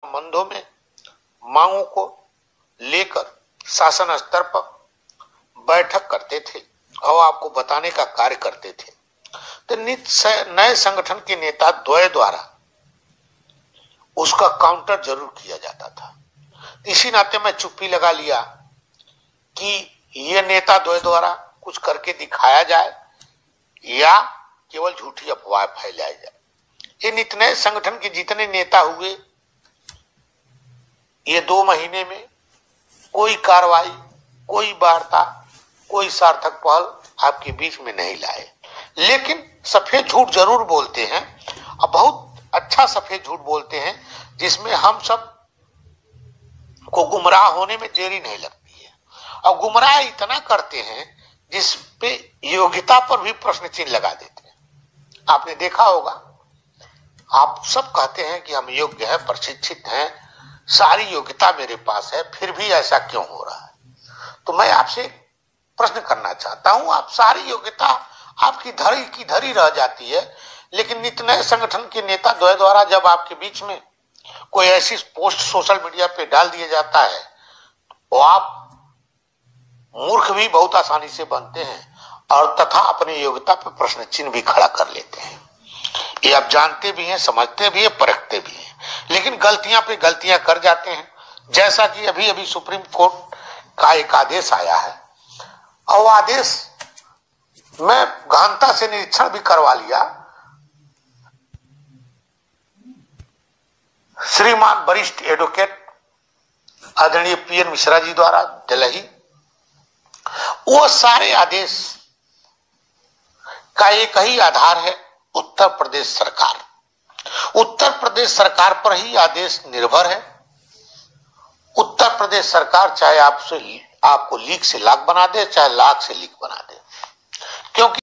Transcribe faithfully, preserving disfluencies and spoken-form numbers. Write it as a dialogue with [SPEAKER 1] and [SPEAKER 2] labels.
[SPEAKER 1] संबंधों में मांगों को लेकर शासन स्तर पर बैठक करते थे और आपको बताने का कार्य करते थे। तो नए संगठन के नेता द्वय द्वारा उसका काउंटर जरूर किया जाता था। इसी नाते मैं चुप्पी लगा लिया कि ये नेता द्वय द्वारा कुछ करके दिखाया जाए या केवल झूठी अफवाह फैलाई जाए। ये नित नए संगठन के जितने नेता हुए, ये दो महीने में कोई कार्रवाई, कोई वार्ता, कोई सार्थक पहल आपके बीच में नहीं लाए। लेकिन सफेद झूठ जरूर बोलते हैं और बहुत अच्छा सफेद झूठ बोलते हैं, जिसमें हम सब को गुमराह होने में देरी नहीं लगती है। और गुमराह इतना करते हैं जिस पे योग्यता पर भी प्रश्न चिन्ह लगा देते हैं। आपने देखा होगा, आप सब कहते हैं कि हम योग्य हैं, प्रशिक्षित हैं, सारी योग्यता मेरे पास है, फिर भी ऐसा क्यों हो रहा है? तो मैं आपसे प्रश्न करना चाहता हूं, आप सारी योग्यता आपकी धरी की धरी रह जाती है, लेकिन नित नए संगठन के नेता द्वय द्वारा जब आपके बीच में कोई ऐसी पोस्ट सोशल मीडिया पे डाल दिया जाता है तो आप मूर्ख भी बहुत आसानी से बनते हैं और तथा अपनी योग्यता पर प्रश्न चिन्ह भी खड़ा कर लेते हैं। ये आप जानते भी हैं, समझते भी हैं, परखते भी हैं, लेकिन गलतियां पे गलतियां कर जाते हैं। जैसा कि अभी अभी सुप्रीम कोर्ट का एक आदेश आया है और आदेश मैं गहनता से निरीक्षण भी करवा लिया। श्रीमान वरिष्ठ एडवोकेट आदरणीय पी एन मिश्रा जी द्वारा दिल्ली, वो सारे आदेश का एक ही आधार है, उत्तर प्रदेश सरकार। उत्तर प्रदेश सरकार पर ही आदेश निर्भर है। उत्तर प्रदेश सरकार चाहे आपसे आपको लीक से लाख बना दे, चाहे लाख से लीक बना दे, क्योंकि